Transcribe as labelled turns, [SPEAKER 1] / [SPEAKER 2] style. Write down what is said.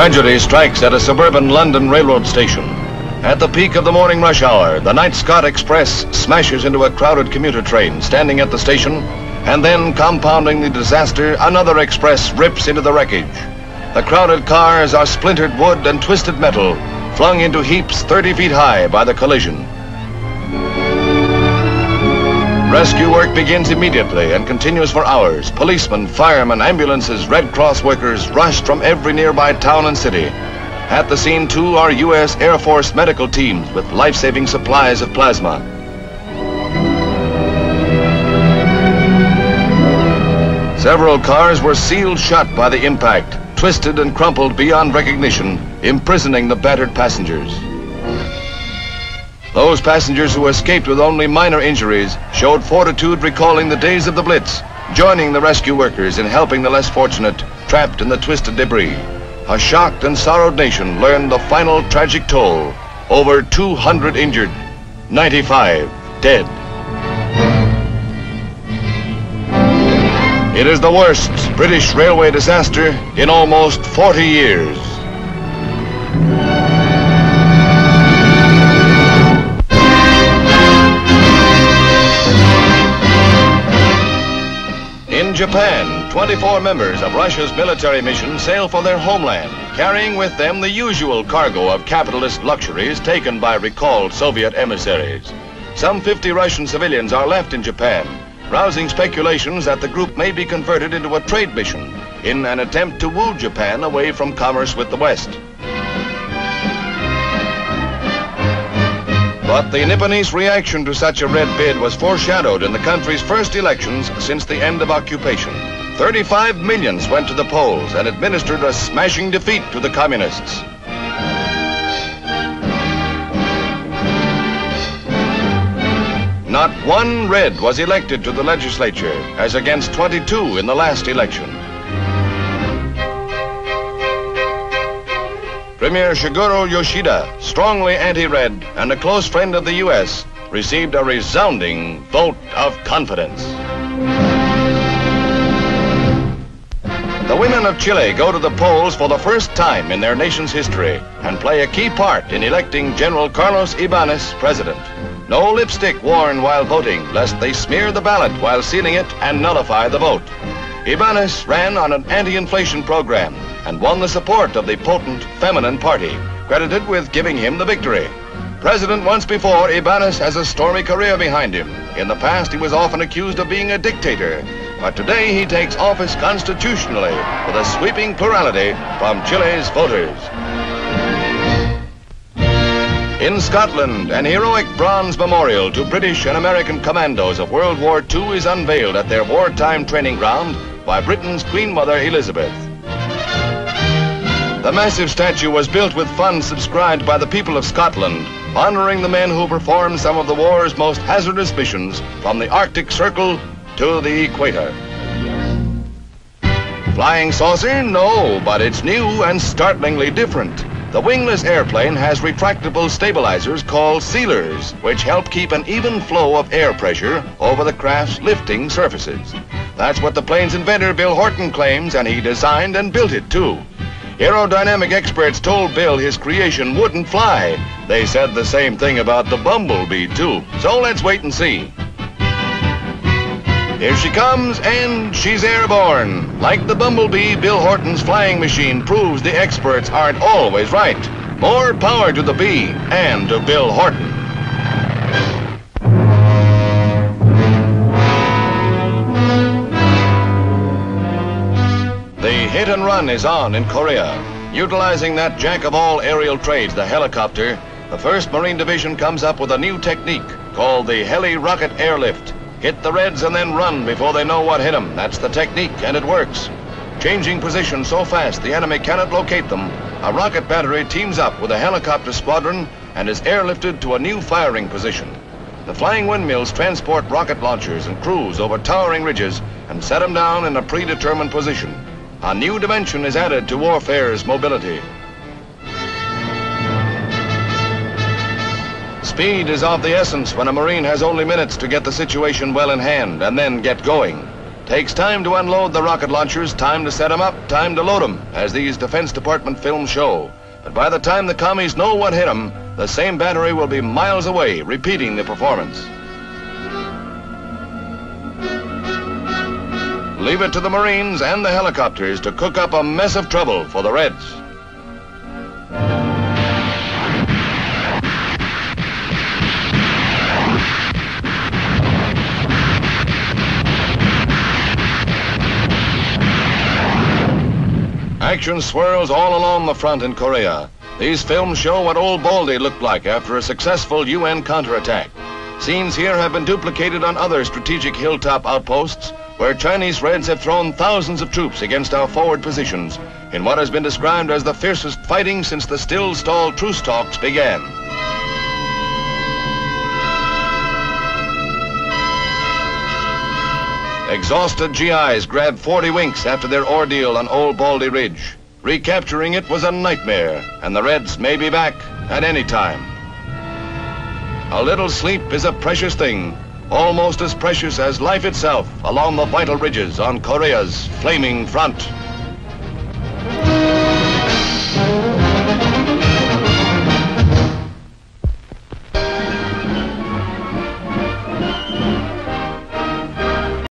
[SPEAKER 1] Tragedy strikes at a suburban London railroad station. At the peak of the morning rush hour, the Night Scot Express smashes into a crowded commuter train standing at the station, and then, compounding the disaster, another express rips into the wreckage. The crowded cars are splintered wood and twisted metal, flung into heaps 30 feet high by the collision. Rescue work begins immediately and continues for hours. Policemen, firemen, ambulances, Red Cross workers rushed from every nearby town and city. At the scene, too, are U.S. Air Force medical teams with life-saving supplies of plasma. Several cars were sealed shut by the impact, twisted and crumpled beyond recognition, imprisoning the battered passengers. Those passengers who escaped with only minor injuries showed fortitude, recalling the days of the Blitz, joining the rescue workers in helping the less fortunate trapped in the twisted debris. A shocked and sorrowed nation learned the final tragic toll: over 200 injured, 95 dead. It is the worst British railway disaster in almost 40 years. In Japan, 24 members of Russia's military mission sail for their homeland, carrying with them the usual cargo of capitalist luxuries taken by recalled Soviet emissaries. Some 50 Russian civilians are left in Japan, rousing speculations that the group may be converted into a trade mission in an attempt to woo Japan away from commerce with the West. But the Nipponese reaction to such a red bid was foreshadowed in the country's first elections since the end of occupation. 35 millions went to the polls and administered a smashing defeat to the communists. Not one red was elected to the legislature, as against 22 in the last election. Premier Shigeru Yoshida, strongly anti-red and a close friend of the U.S., received a resounding vote of confidence. The women of Chile go to the polls for the first time in their nation's history and play a key part in electing General Carlos Ibáñez president. No lipstick worn while voting, lest they smear the ballot while sealing it and nullify the vote. Ibáñez ran on an anti-inflation program and won the support of the potent feminine party, credited with giving him the victory. President once before, Ibáñez has a stormy career behind him. In the past, he was often accused of being a dictator, but today he takes office constitutionally with a sweeping plurality from Chile's voters. In Scotland, an heroic bronze memorial to British and American commandos of World War II is unveiled at their wartime training ground by Britain's Queen Mother Elizabeth. The massive statue was built with funds subscribed by the people of Scotland, honoring the men who performed some of the war's most hazardous missions from the Arctic Circle to the equator. Flying saucer? No, but it's new and startlingly different. The wingless airplane has retractable stabilizers called sealers, which help keep an even flow of air pressure over the craft's lifting surfaces. That's what the plane's inventor, Bill Horton, claims, and he designed and built it, too. Aerodynamic experts told Bill his creation wouldn't fly. They said the same thing about the Bumblebee, too. So let's wait and see. Here she comes, and she's airborne. Like the Bumblebee, Bill Horton's flying machine proves the experts aren't always right. More power to the bee and to Bill Horton. The hit and run is on in Korea. Utilizing that jack of all aerial trades, the helicopter, the 1st Marine Division comes up with a new technique called the heli rocket airlift. Hit the Reds and then run before they know what hit them. That's the technique, and it works. Changing position so fast the enemy cannot locate them, a rocket battery teams up with a helicopter squadron and is airlifted to a new firing position. The flying windmills transport rocket launchers and crews over towering ridges and set them down in a predetermined position. A new dimension is added to warfare's mobility. Speed is of the essence when a Marine has only minutes to get the situation well in hand and then get going. Takes time to unload the rocket launchers, time to set them up, time to load them, as these Defense Department films show. But by the time the commies know what hit them, the same battery will be miles away, repeating the performance. Leave it to the Marines and the helicopters to cook up a mess of trouble for the Reds. Action swirls all along the front in Korea. These films show what Old Baldy looked like after a successful UN counterattack. Scenes here have been duplicated on other strategic hilltop outposts where Chinese Reds have thrown thousands of troops against our forward positions in what has been described as the fiercest fighting since the still-stalled truce talks began. Exhausted GIs grabbed 40 winks after their ordeal on Old Baldy Ridge. Recapturing it was a nightmare, and the Reds may be back at any time. A little sleep is a precious thing, almost as precious as life itself along the vital ridges on Korea's flaming front.